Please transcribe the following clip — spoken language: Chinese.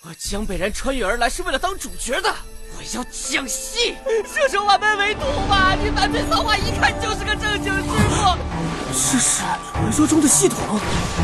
我江北人穿越而来是为了当主角的，我要讲戏。射手把门为毒吧，你满嘴骚话一看就是个正经师傅。 这是传说中的系统。